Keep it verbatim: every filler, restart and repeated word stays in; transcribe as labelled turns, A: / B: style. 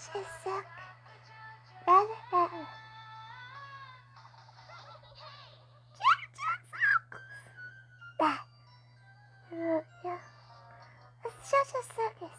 A: Shizuka. Better, better. JoJo's. That. Uh, yeah. It's JoJo's Circus.